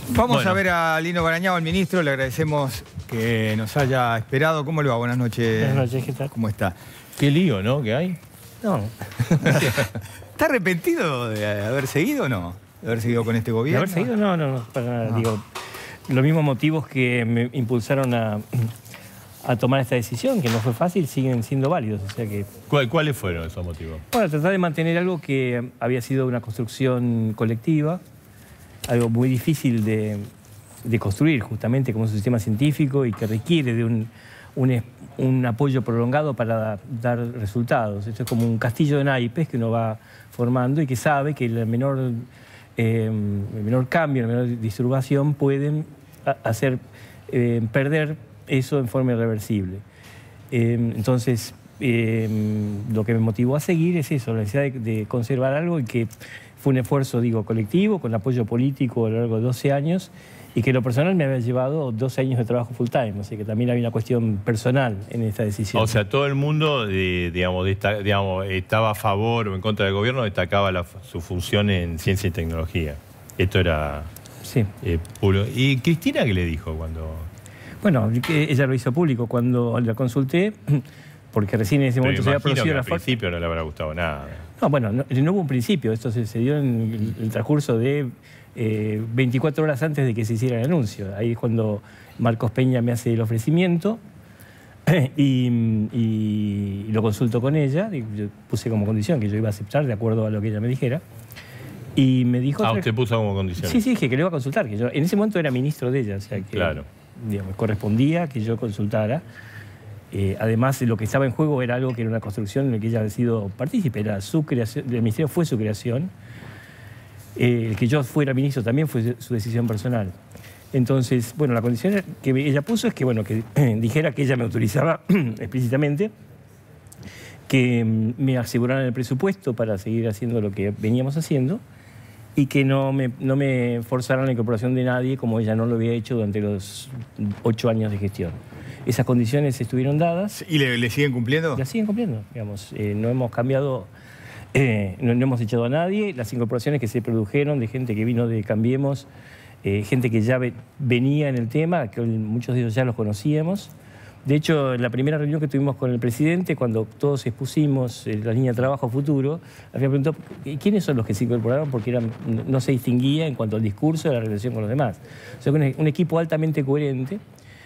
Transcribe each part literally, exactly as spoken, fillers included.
Vamos bueno. a ver a Lino Barañao, al ministro. Le agradecemos que nos haya esperado. ¿Cómo le va? Buenas noches. Buenas noches, ¿qué tal? ¿Cómo está? Qué lío, ¿no? ¿Qué hay? No. ¿Está arrepentido de haber seguido o no? ¿De haber seguido con este ¿De gobierno? haber seguido? No, no, no, para nada. No. Digo, los mismos motivos que me impulsaron a, a tomar esta decisión, que no fue fácil, siguen siendo válidos. O sea que, ¿Cuál, ¿Cuáles fueron esos motivos? bueno, tratar de mantener algo que había sido una construcción colectiva, algo muy difícil de, de construir, justamente como un sistema científico y que requiere de un, un, un apoyo prolongado para dar resultados. Esto es como un castillo de naipes que uno va formando y que sabe que el menor, eh, el menor cambio, la menor disturbación pueden hacer eh, perder eso en forma irreversible. Eh, entonces, eh, lo que me motivó a seguir es eso, la necesidad de, de conservar algo y que fue un esfuerzo, digo, colectivo, con apoyo político a lo largo de doce años y que lo personal me había llevado doce años de trabajo full time, así que también había una cuestión personal en esta decisión. O sea, todo el mundo, de, digamos, de esta, digamos, estaba a favor o en contra del gobierno, destacaba la, su función en ciencia y tecnología. Esto era Sí. eh, puro. ¿Y Cristina qué le dijo cuando...? Bueno, que ella lo hizo público cuando la consulté, porque recién en ese momento se había producido la al principio no le habrá gustado nada. No, bueno, no, no hubo un principio, esto se, se dio en el, el transcurso de eh, veinticuatro horas antes de que se hiciera el anuncio. Ahí es cuando Marcos Peña me hace el ofrecimiento y, y, y lo consulto con ella. Y yo puse como condición que yo iba a aceptar de acuerdo a lo que ella me dijera. Y me dijo... Ah, otra... usted puso como condición. Sí, sí, dije que le iba a consultar, que yo en ese momento era ministro de ella, o sea que Claro. digamos, correspondía que yo consultara. Eh, además, lo que estaba en juego era algo que era una construcción en la que ella había sido partícipe, era su creación, el ministerio fue su creación. Eh, el que yo fuera ministro también fue su decisión personal. Entonces, bueno, la condición que ella puso es que, bueno, que eh, dijera que ella me autorizaba explícitamente que mm, me aseguraran el presupuesto para seguir haciendo lo que veníamos haciendo y que no me, no me forzaran la incorporación de nadie como ella no lo había hecho durante los ocho años de gestión. Esas condiciones estuvieron dadas. ¿Y le, le siguen cumpliendo? Las siguen cumpliendo, digamos. Eh, no hemos cambiado, eh, no, no hemos echado a nadie. Las incorporaciones que se produjeron de gente que vino de Cambiemos, eh, gente que ya ve, venía en el tema, que muchos de ellos ya los conocíamos. De hecho, en la primera reunión que tuvimos con el presidente, cuando todos expusimos eh, la línea de trabajo futuro, había preguntado quiénes son los que se incorporaron porque eran, no se distinguía en cuanto al discurso de la relación con los demás. O sea, un, un equipo altamente coherente.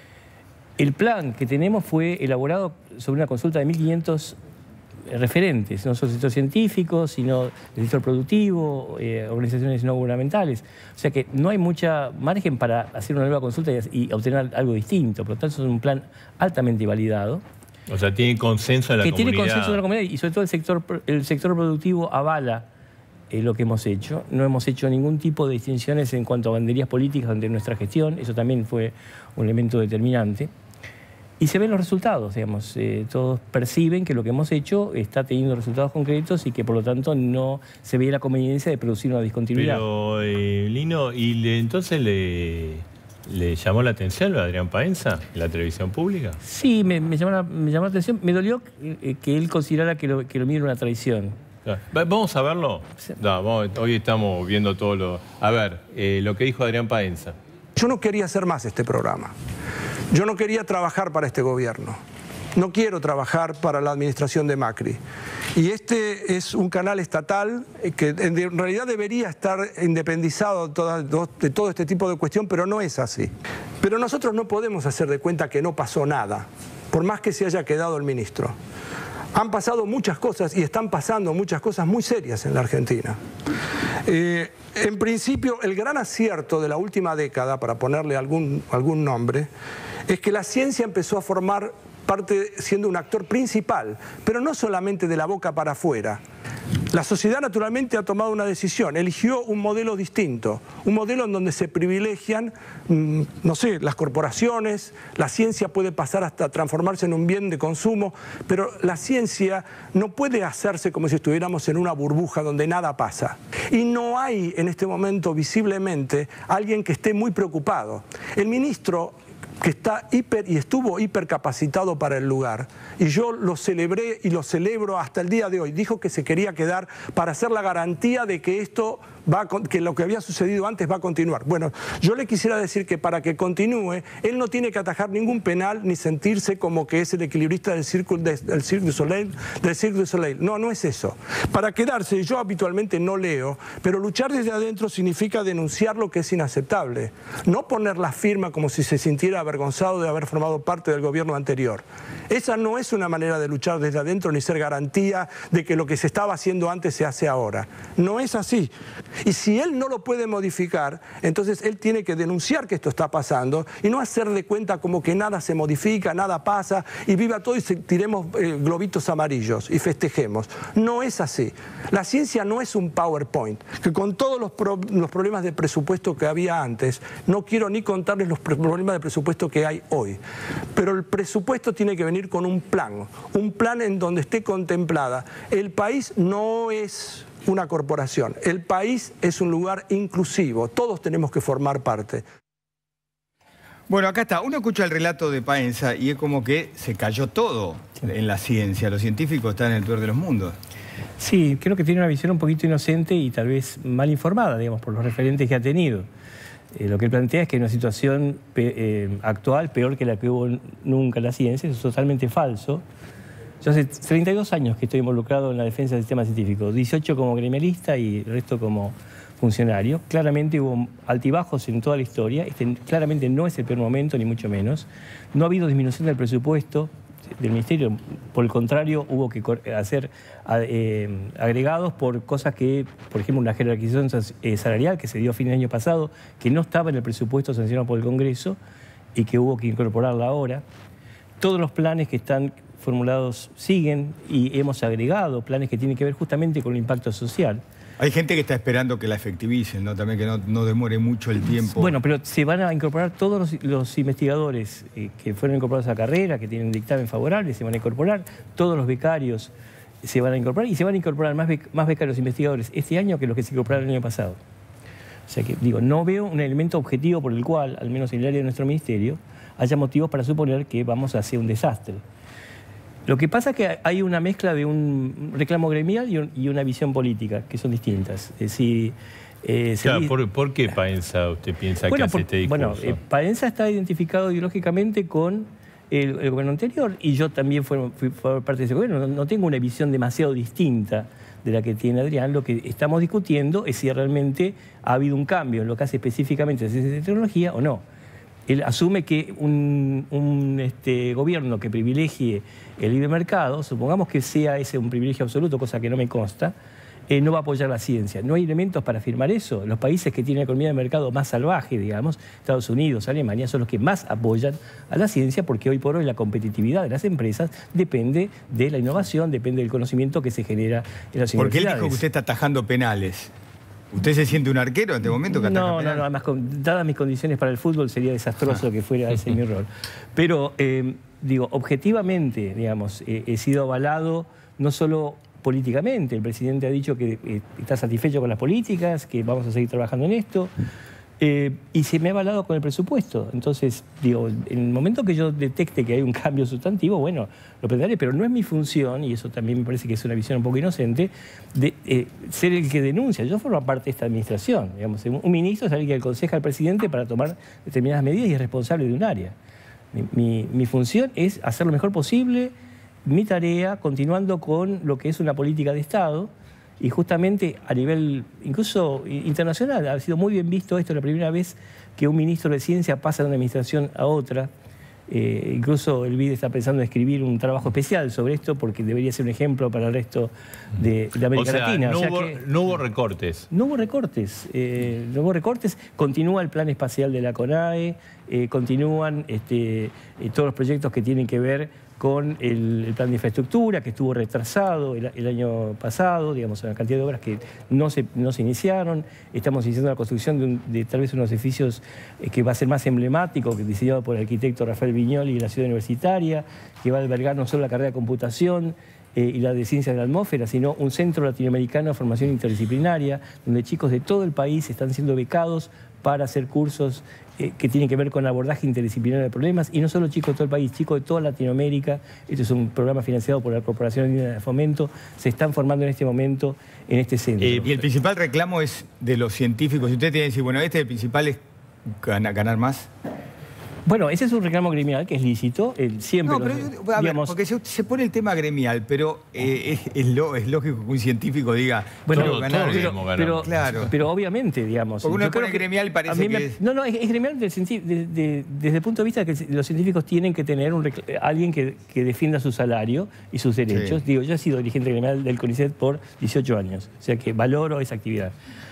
El plan que tenemos fue elaborado sobre una consulta de mil quinientos referentes, no solo del sector científico, sino del sector productivo, eh, organizaciones no gubernamentales. O sea que no hay mucha margen para hacer una nueva consulta y, y obtener algo distinto. Por lo tanto, es un plan altamente validado. O sea, tiene consenso de la que comunidad. Tiene consenso de la comunidad y sobre todo el sector, el sector productivo avala eh, lo que hemos hecho. No hemos hecho ningún tipo de distinciones en cuanto a banderías políticas ante nuestra gestión. Eso también fue un elemento determinante. Y se ven los resultados, digamos. Eh, todos perciben que lo que hemos hecho está teniendo resultados concretos y que por lo tanto no se ve la conveniencia de producir una discontinuidad. Pero, eh, Lino, ¿y le, entonces le, le llamó la atención lo de Adrián Paenza en la televisión pública? Sí, me, me, llamó, la, me llamó la atención. Me dolió eh, que él considerara que lo, que lo mío era una traición. ¿Vamos a verlo? Sí. No, vamos, hoy estamos viendo todo lo... A ver, eh, lo que dijo Adrián Paenza. Yo no quería hacer más este programa. Yo no quería trabajar para este gobierno. No quiero trabajar para la administración de Macri. Y este es un canal estatal que en realidad debería estar independizado de todo este tipo de cuestión, pero no es así. Pero nosotros no podemos hacer de cuenta que no pasó nada, por más que se haya quedado el ministro. Han pasado muchas cosas y están pasando muchas cosas muy serias en la Argentina. Eh, en principio, el gran acierto de la última década, para ponerle algún, algún nombre, es que la ciencia empezó a formar parte siendo un actor principal, pero no solamente de la boca para afuera. La sociedad naturalmente ha tomado una decisión, eligió un modelo distinto, un modelo en donde se privilegian, no sé, las corporaciones, la ciencia puede pasar hasta transformarse en un bien de consumo, pero la ciencia no puede hacerse como si estuviéramos en una burbuja donde nada pasa. Y no hay en este momento visiblemente alguien que esté muy preocupado. El ministro que está hiper y estuvo hipercapacitado para el lugar, y yo lo celebré y lo celebro hasta el día de hoy, dijo que se quería quedar para hacer la garantía de que esto va a, que lo que había sucedido antes va a continuar. Bueno, yo le quisiera decir que para que continúe, él no tiene que atajar ningún penal ni sentirse como que es el equilibrista del Cirque, del Cirque du Soleil, del Cirque du Soleil. No, no es eso. Para quedarse, yo habitualmente no leo, pero luchar desde adentro significa denunciar lo que es inaceptable. No poner la firma como si se sintiera avergonzado de haber formado parte del gobierno anterior. Esa no es una manera de luchar desde adentro ni ser garantía de que lo que se estaba haciendo antes se hace ahora. No es así. Y si él no lo puede modificar, entonces él tiene que denunciar que esto está pasando y no hacer de cuenta como que nada se modifica, nada pasa y viva todo y se, tiremos eh, globitos amarillos y festejemos. No es así. La ciencia no es un PowerPoint, que con todos los, pro, los problemas de presupuesto que había antes, no quiero ni contarles los problemas de presupuesto que hay hoy. Pero el presupuesto tiene que venir con un plan, un plan en donde esté contemplada. El país no es una corporación, el país es un lugar inclusivo, todos tenemos que formar parte. Bueno, acá está, uno escucha el relato de Paenza y es como que se cayó todo en la ciencia, los científicos están en el peor de los mundos. Sí, creo que tiene una visión un poquito inocente y tal vez mal informada, digamos, por los referentes que ha tenido. Eh, lo que él plantea es que hay una situación pe eh, actual peor que la que hubo nunca en la ciencia, eso es totalmente falso. Yo hace treinta y dos años que estoy involucrado en la defensa del sistema científico, dieciocho como gremialista y el resto como funcionario. Claramente hubo altibajos en toda la historia, este claramente no es el peor momento, ni mucho menos. No ha habido disminución del presupuesto del Ministerio, por el contrario, hubo que hacer eh, agregados por cosas que, por ejemplo, una jerarquización salarial que se dio a fin del año pasado, que no estaba en el presupuesto sancionado por el Congreso y que hubo que incorporarla ahora. Todos los planes que están formulados siguen y hemos agregado planes que tienen que ver justamente con el impacto social. Hay gente que está esperando que la efectivicen, ¿no? También que no, no demore mucho el tiempo. Bueno, pero se van a incorporar todos los, los investigadores eh, que fueron incorporados a la carrera, que tienen un dictamen favorable, se van a incorporar, todos los becarios se van a incorporar y se van a incorporar más, bec más becarios investigadores este año que los que se incorporaron el año pasado. O sea que, digo, no veo un elemento objetivo por el cual, al menos en el área de nuestro ministerio, haya motivos para suponer que vamos a hacer un desastre. Lo que pasa es que hay una mezcla de un reclamo gremial y, un, y una visión política, que son distintas. Es decir, eh, claro, dice... ¿por, ¿por qué Paenza usted piensa bueno, que hace por, este discurso? Bueno, eh, Paenza está identificado ideológicamente con el, el gobierno anterior y yo también fui, fui, fui parte de ese gobierno. No, no tengo una visión demasiado distinta de la que tiene Adrián. Lo que estamos discutiendo es si realmente ha habido un cambio en lo que hace específicamente la ciencia y tecnología o no. Él asume que un, un este, gobierno que privilegie el libre mercado, supongamos que sea ese un privilegio absoluto, cosa que no me consta, eh, no va a apoyar la ciencia. No hay elementos para afirmar eso. Los países que tienen economía de mercado más salvaje, digamos, Estados Unidos, Alemania, son los que más apoyan a la ciencia porque hoy por hoy la competitividad de las empresas depende de la innovación, depende del conocimiento que se genera en las universidades. Porque él dijo que usted está atajando penales. ¿Usted se siente un arquero en este momento? Que no, no, no, además, con, dadas mis condiciones para el fútbol, sería desastroso ah. que fuera ese mi rol. Pero, eh, digo, objetivamente, digamos, eh, he sido avalado no solo políticamente. El presidente ha dicho que eh, está satisfecho con las políticas, que vamos a seguir trabajando en esto. Eh, y se me ha avalado con el presupuesto. Entonces, digo, en el momento que yo detecte que hay un cambio sustantivo, bueno, lo plantearé, pero no es mi función, y eso también me parece que es una visión un poco inocente, de eh, ser el que denuncia. Yo formo parte de esta administración. Digamos, un ministro es alguien que aconseja al presidente para tomar determinadas medidas y es responsable de un área. Mi, mi, mi función es hacer lo mejor posible, mi tarea, continuando con lo que es una política de Estado. Y justamente a nivel, incluso internacional, ha sido muy bien visto esto, la primera vez que un ministro de Ciencia pasa de una administración a otra. Eh, incluso el B I D está pensando en escribir un trabajo especial sobre esto porque debería ser un ejemplo para el resto de, de América o sea, Latina. No, o sea hubo, que, no hubo recortes. No hubo recortes. Eh, no hubo recortes. Continúa el plan espacial de la CONAE, eh, continúan este, eh, todos los proyectos que tienen que ver con el, el plan de infraestructura, que estuvo retrasado el, el año pasado, digamos, una cantidad de obras que no se, no se iniciaron. Estamos iniciando la construcción de, un, de tal vez unos edificios eh, que va a ser más emblemático, que diseñado por el arquitecto Rafael Viñoli y la ciudad universitaria, que va a albergar no solo la carrera de computación eh, y la de ciencias de la atmósfera, sino un centro latinoamericano de formación interdisciplinaria, donde chicos de todo el país están siendo becados para hacer cursos eh, que tiene que ver con abordaje interdisciplinario de problemas, y no solo chicos de todo el país, chicos de toda Latinoamérica. Este es un programa financiado por la Corporación Andina de Fomento, se están formando en este momento en este centro. Eh, y el principal reclamo es de los científicos. Si usted tiene que decir, bueno, este el principal es ganar, ganar más. Bueno, ese es un reclamo gremial que es lícito, el, siempre... No, pero, los, a ver, digamos, porque se, se pone el tema gremial, pero eh, es, es, lo, es lógico que un científico diga, bueno, todo, ganar, pero, queremos ganar. pero, Claro. pero obviamente, digamos... Porque uno yo pone creo que gremial y parece a mí me- que es- No, no, es, es gremial del senti- de- de- desde el punto de vista de que los científicos tienen que tener un recl- alguien que, que defienda su salario y sus derechos. Sí. Digo, yo he sido dirigente gremial del CONICET por dieciocho años, o sea que valoro esa actividad.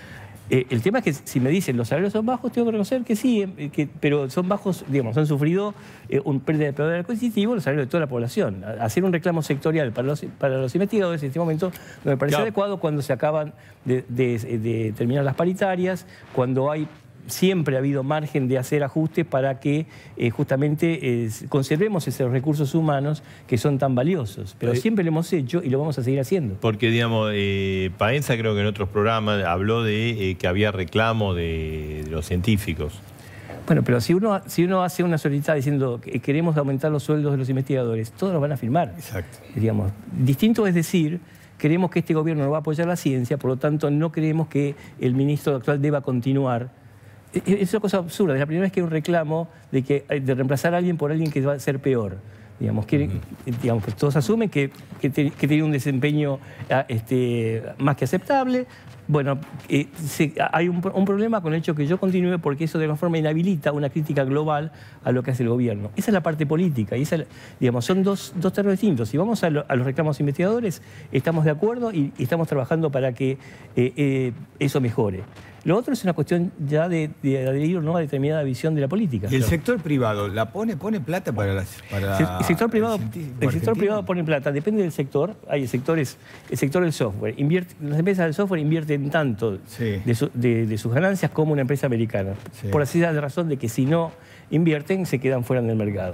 Eh, el tema es que si me dicen los salarios son bajos, tengo que reconocer que sí, eh, que, pero son bajos, digamos, han sufrido eh, un pérdida de poder adquisitivo los salarios de toda la población. A- Hacer un reclamo sectorial para los, para los investigadores en este momento no me parece Claro. adecuado cuando se acaban de, de- de terminar las paritarias, cuando hay siempre ha habido margen de hacer ajustes para que eh, justamente eh, conservemos esos recursos humanos que son tan valiosos. Pero Eh, siempre lo hemos hecho y lo vamos a seguir haciendo. Porque, digamos, eh, Paenza creo que en otros programas habló de eh, que había reclamo de, de los científicos. Bueno, pero si uno, si uno hace una solicitud diciendo que queremos aumentar los sueldos de los investigadores, todos los van a firmar. Exacto. Digamos, distinto es decir, queremos que este gobierno no va a apoyar la ciencia, por lo tanto no creemos que el ministro actual deba continuar. Es una cosa absurda, es la primera vez que hay un reclamo de, que, de reemplazar a alguien por alguien que va a ser peor. Digamos, quieren, uh-huh. digamos, pues todos asumen que, que, te, que tiene un desempeño este, más que aceptable. Bueno, eh, se, hay un, un problema con el hecho que yo continúe porque eso de alguna forma inhabilita una crítica global a lo que hace el gobierno. Esa es la parte política, y esa, digamos, son dos, dos terrenos distintos. Si vamos a, lo, a los reclamos investigadores, estamos de acuerdo y, y estamos trabajando para que eh, eh, eso mejore. Lo otro es una cuestión ya de, de adherir o no a determinada visión de la política. ¿Y el Claro. sector privado la pone, pone plata para las para El sector privado, el científico el sector argentino? privado pone plata, depende del sector. Hay sectores, el sector del software. Invierte, las empresas del software invierten tanto Sí. de, su- de- de sus ganancias como una empresa americana. Sí. Por así de razón de que si no invierten, se quedan fuera del mercado.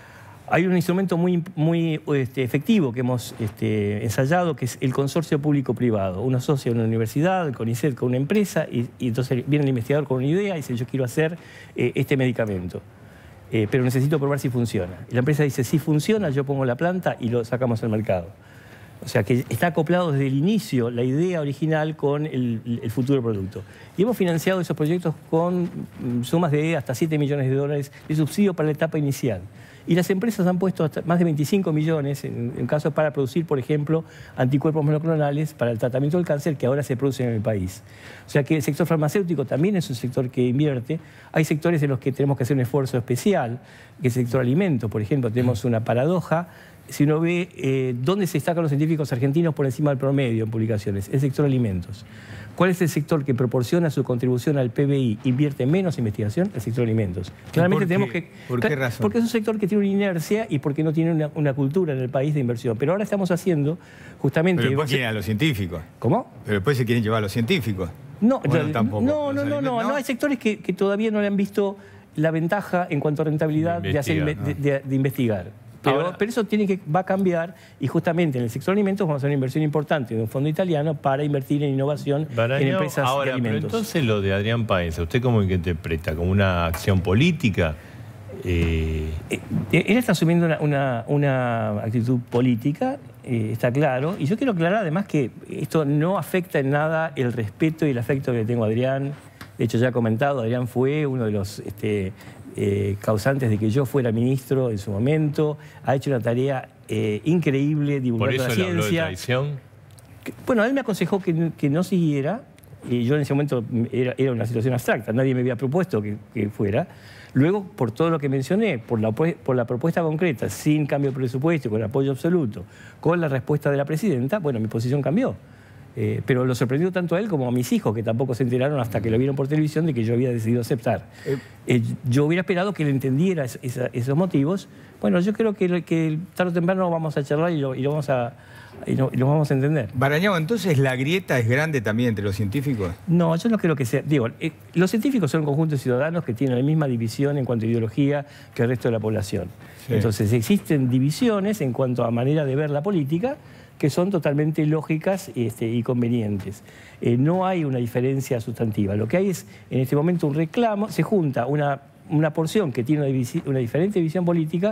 Hay un instrumento muy, muy este, efectivo que hemos este, ensayado, que es el consorcio público-privado. Uno asocia una universidad, el CONICET, con una empresa, y, y entonces viene el investigador con una idea y dice, yo quiero hacer eh, este medicamento, eh, pero necesito probar si funciona. Y la empresa dice, si funciona, yo pongo la planta y lo sacamos al mercado. O sea, que está acoplado desde el inicio la idea original con el, el futuro producto. Y hemos financiado esos proyectos con mm, sumas de hasta siete millones de dólares de subsidio para la etapa inicial. Y las empresas han puesto hasta más de veinticinco millones en, en casos para producir, por ejemplo, anticuerpos monoclonales para el tratamiento del cáncer que ahora se producen en el país. O sea que el sector farmacéutico también es un sector que invierte. Hay sectores en los que tenemos que hacer un esfuerzo especial, que es el sector alimentos, por ejemplo, tenemos una paradoja. Si uno ve eh, dónde se destacan los científicos argentinos por encima del promedio en publicaciones, el sector alimentos. ¿Cuál es el sector que proporciona su contribución al P B I, invierte menos en investigación? El sector alimentos. Claramente por qué? tenemos que... ¿Por qué razón? Porque es un sector que tiene una inercia y porque no tiene una, una cultura en el país de inversión. Pero ahora estamos haciendo justamente... Pero después quieren a los científicos. ¿Cómo? Pero después se quieren llevar a los científicos. No, Bueno, no, tampoco. no, no, Los no, no, alimentos, no. Hay sectores que, que todavía no le han visto la ventaja en cuanto a rentabilidad de, hacer, Investigar, de, de- de investigar. Pero, Ahora- pero eso tiene que, va a cambiar y justamente en el sector de alimentos vamos a hacer una inversión importante de un fondo italiano para invertir en innovación Barañao, en empresas ahora, de pero alimentos. entonces lo de Adrián Paenza, ¿usted cómo que interpreta? ¿Como una acción política? Eh, Eh, Él está asumiendo una, una- una actitud política, eh, está claro. Y yo quiero aclarar además que esto no afecta en nada el respeto y el afecto que le tengo a Adrián. De hecho, ya he comentado, Adrián fue uno de los este, eh, causantes de que yo fuera ministro en su momento. Ha hecho una tarea eh, increíble por divulgando eso la le habló de ciencia. traición. Que- Bueno, él me aconsejó que, que no siguiera, y yo en ese momento era, era una situación abstracta, nadie me había propuesto que, que fuera. Luego, por todo lo que mencioné, por la, por la propuesta concreta, sin cambio de presupuesto, con apoyo absoluto, con la respuesta de la presidenta, bueno, mi posición cambió. Eh, pero lo sorprendió tanto a él como a mis hijos, que tampoco se enteraron hasta que lo vieron por televisión de que yo había decidido aceptar. Eh, yo hubiera esperado que él entendiera es, esa, esos motivos. Bueno, yo creo que, que tarde o temprano vamos a charlar y lo, y lo vamos a... Y lo, y lo vamos a entender. Barañao, entonces la grieta es grande también entre los científicos. No, yo no creo que sea... Digo, eh, los científicos son un conjunto de ciudadanos que tienen la misma división en cuanto a ideología que el resto de la población. Sí. Entonces existen divisiones en cuanto a manera de ver la política que son totalmente lógicas este, y convenientes. Eh, no hay una diferencia sustantiva. Lo que hay es, en este momento, un reclamo, se junta una una porción que tiene una, una diferente visión política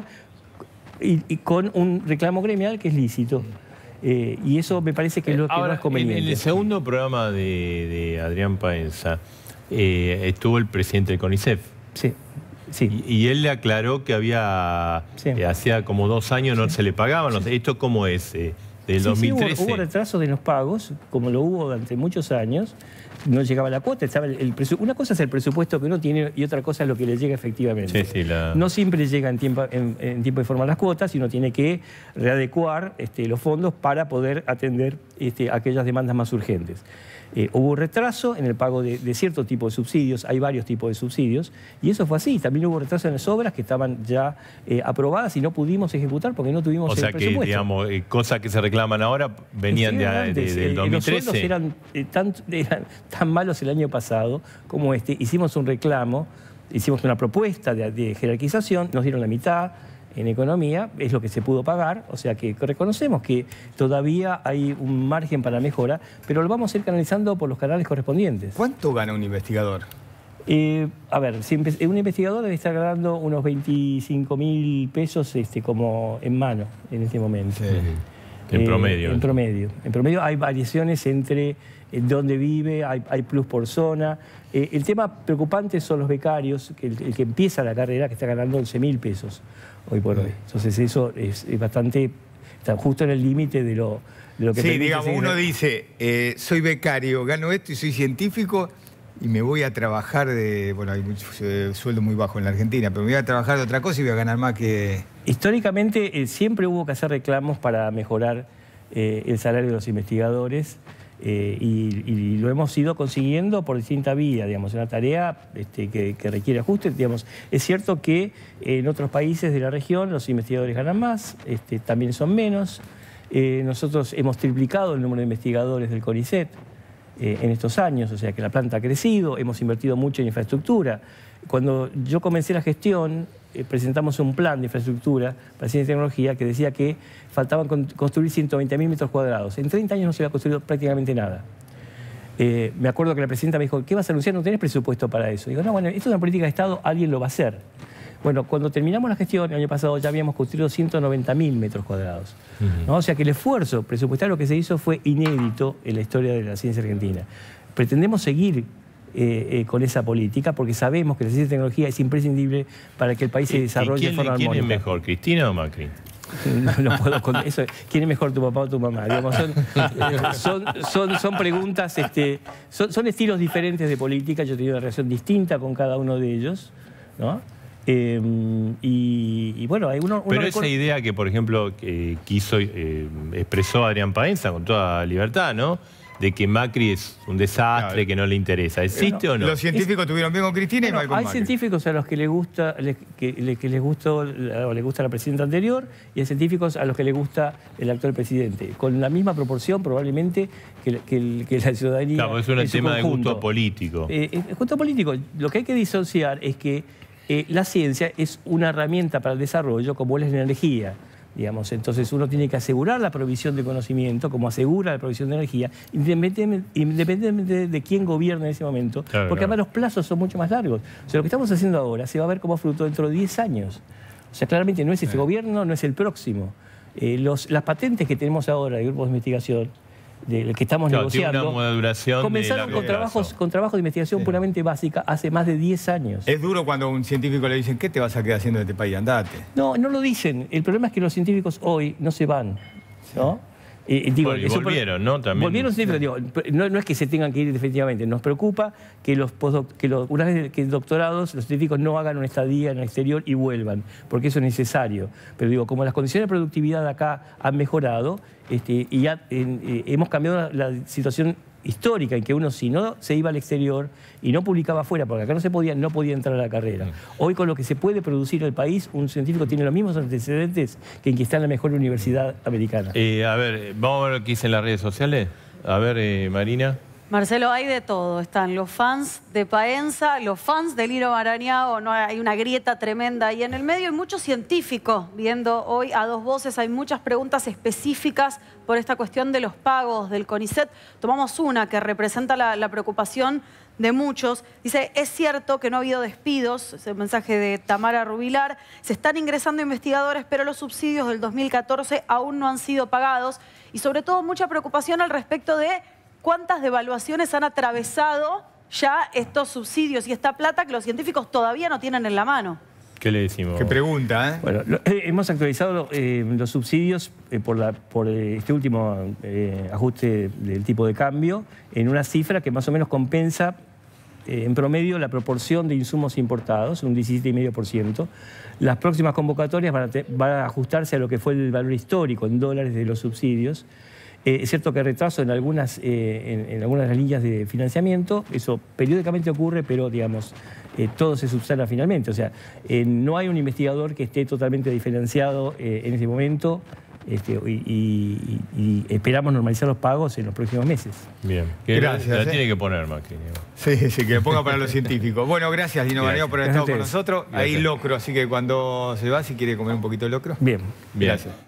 y, y con un reclamo gremial que es lícito. Eh, y eso me parece que es lo que Ahora, no es conveniente. En el segundo programa de, de Adrián Paenza eh, estuvo el presidente del CONICET. Sí, sí. Y, y él le aclaró que había, Sí. eh, hacía como dos años no Sí. se le pagaban. No sé, ¿esto cómo es? Eh, del Sí, dos mil trece. sí, hubo, hubo retrasos en los pagos, como lo hubo durante muchos años. No llegaba la cuota. Estaba el, el presu- una cosa es el presupuesto que uno tiene y otra cosa es lo que le llega efectivamente. Sí, sí, la... No siempre llega en tiempo, en, en tiempo y forma las cuotas, sino tiene que readecuar este, los fondos para poder atender este, aquellas demandas más urgentes. Eh, hubo retraso en el pago de, de cierto tipo de subsidios, hay varios tipos de subsidios, y eso fue así. También hubo retraso en las obras que estaban ya eh, aprobadas y no pudimos ejecutar porque no tuvimos O el sea que, presupuesto. digamos, eh, cosas que se reclaman ahora venían de, Estuvieron de- antes, del eh, dos mil trece. Los sueldos eran, eh, tan, eran tan malos el año pasado como este. Hicimos un reclamo, hicimos una propuesta de, de jerarquización, nos dieron la mitad en economía, es lo que se pudo pagar, o sea que reconocemos que todavía hay un margen para mejora, pero lo vamos a ir canalizando por los canales correspondientes. ¿Cuánto gana un investigador? Eh, a ver, si empe- un investigador debe estar ganando unos veinticinco mil pesos este, como en mano en este momento. En Eh, promedio. En promedio. En promedio hay variaciones entre eh, dónde vive, hay, hay plus por zona. Eh, el tema preocupante son los becarios, que el, el que empieza la carrera, que está ganando once mil pesos hoy por hoy. Entonces eso es, es bastante, está justo en el límite de lo, de lo que Sí, permite digamos, seguir- uno dice, eh, soy becario, gano esto y soy científico y me voy a trabajar de, bueno, hay mucho, eh, sueldo muy bajo en la Argentina, pero me voy a trabajar de otra cosa y voy a ganar más que... Históricamente eh, siempre hubo que hacer reclamos para mejorar eh, el salario de los investigadores eh, y, y lo hemos ido consiguiendo por distintas vías, digamos, una tarea este, que, que requiere ajuste. Digamos, es cierto que en otros países de la región los investigadores ganan más, este, también son menos. Eh, nosotros hemos triplicado el número de investigadores del CONICET eh, en estos años, o sea que la planta ha crecido, hemos invertido mucho en infraestructura. Cuando yo comencé la gestión, eh, presentamos un plan de infraestructura para ciencia y tecnología que decía que faltaban con- construir ciento veinte mil metros cuadrados. En treinta años no se había construido prácticamente nada. Eh, me acuerdo que la presidenta me dijo, ¿qué vas a anunciar? No tenés presupuesto para eso. Digo, no, bueno, esto es una política de Estado, alguien lo va a hacer. Bueno, cuando terminamos la gestión, el año pasado ya habíamos construido ciento noventa mil metros cuadrados. ¿No? O sea que el esfuerzo presupuestario que se hizo fue inédito en la historia de la ciencia argentina. Pretendemos seguir eh, eh, con esa política porque sabemos que la ciencia y tecnología es imprescindible para que el país se ¿Y desarrolle quién, de forma quién es armónica. mejor, Cristina o Macri? No, no puedo con eso. ¿Quién es mejor, tu papá o tu mamá? Digamos, son, son, son, son preguntas, este, son, son estilos diferentes de política. Yo he tenido una relación distinta con cada uno de ellos, ¿no? Eh, y, y bueno, hay uno... uno Pero recuerda- esa idea que, por ejemplo, que quiso, eh, expresó Adrián Paenza con toda libertad, ¿no? De que Macri es un desastre, Claro. que no le interesa. ¿Existe o no? Los científicos estuvieron bien con Cristina y Bueno, mal con hay Macri. científicos a los que les gusta, les- que, le- que les gustó o les gusta la presidenta anterior y hay científicos a los que les gusta el actual presidente. Con la misma proporción probablemente que, que el- que la ciudadanía. Claro, es un en su tema de conjunto. gusto político. Eh, el gusto político. Lo que hay que disociar es que eh, la ciencia es una herramienta para el desarrollo como es la energía. Digamos. Entonces uno tiene que asegurar la provisión de conocimiento, como asegura la provisión de energía, independientemente, independientemente de quién gobierna en ese momento, Claro, porque claro. además los plazos son mucho más largos. O sea, lo que estamos haciendo ahora se va a ver como fruto dentro de diez años. O sea, claramente no es este gobierno, no es el próximo. Eh, los, las patentes que tenemos ahora de grupos de investigación, de que estamos Claro, tiene negociando, una duración de comenzaron largo con trabajos, plazo. con trabajos de investigación puramente básica hace más de diez años. Es duro cuando a un científico le dicen, ¿qué te vas a quedar haciendo de este país? Andate. No, no lo dicen. El problema es que los científicos hoy no se van, ¿no? Eh, digo, Bueno, y eso- volvieron, ¿no? También. Volvieron científicos, digo, no, no es que se tengan que ir definitivamente. Nos preocupa que, los postdoc- que los, una vez que doctorados, los científicos no hagan una estadía en el exterior y vuelvan, porque eso es necesario. Pero digo, como las condiciones de productividad acá han mejorado este, y ya, en- eh, hemos cambiado la, la situación histórica en que uno si no se iba al exterior y no publicaba afuera, porque acá no se podía, no podía entrar a la carrera. Hoy con lo que se puede producir en el país, un científico tiene los mismos antecedentes que en que está en la mejor universidad americana. Eh, a ver, vamos a ver qué dicen las redes sociales. A ver, eh, Marina. Marcelo, hay de todo. Están los fans de Paenza, los fans de Lino Marañao, no hay una grieta tremenda ahí en el medio, y muchos científicos viendo hoy a dos voces. Hay muchas preguntas específicas por esta cuestión de los pagos del CONICET. Tomamos una que representa la, la preocupación de muchos. Dice, es cierto que no ha habido despidos, es el mensaje de Tamara Rubilar. Se están ingresando investigadores, pero los subsidios del dos mil catorce aún no han sido pagados. Y sobre todo mucha preocupación al respecto de cuántas devaluaciones han atravesado ya estos subsidios y esta plata que los científicos todavía no tienen en la mano. ¿Qué le decimos? Qué pregunta, ¿eh? Bueno, lo, eh, hemos actualizado eh, los subsidios eh, por, la, por eh, este último eh, ajuste del tipo de cambio en una cifra que más o menos compensa eh, en promedio la proporción de insumos importados, un diecisiete coma cinco por ciento. Las próximas convocatorias van a, te, van a ajustarse a lo que fue el valor histórico en dólares de los subsidios. Eh, es cierto que hay retraso en algunas, eh, en, en algunas de las líneas de financiamiento, eso periódicamente ocurre, pero digamos, eh, todo se subsana finalmente. O sea, eh, no hay un investigador que esté totalmente diferenciado eh, en este momento este, y, y, y esperamos normalizar los pagos en los próximos meses. Bien. Que Gracias. La, la eh. tiene que poner, Macri. Sí, sí, que lo ponga para los científicos. Bueno, gracias, Lino Marañao, por haber estado con Gracias. nosotros. Ahí Gracias. locro, así que cuando se va, si quiere comer un poquito de locro. Bien. Bien. Gracias.